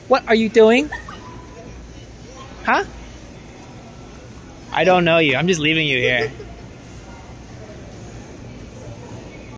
What are you doing? Huh? I don't know you. I'm just leaving you here.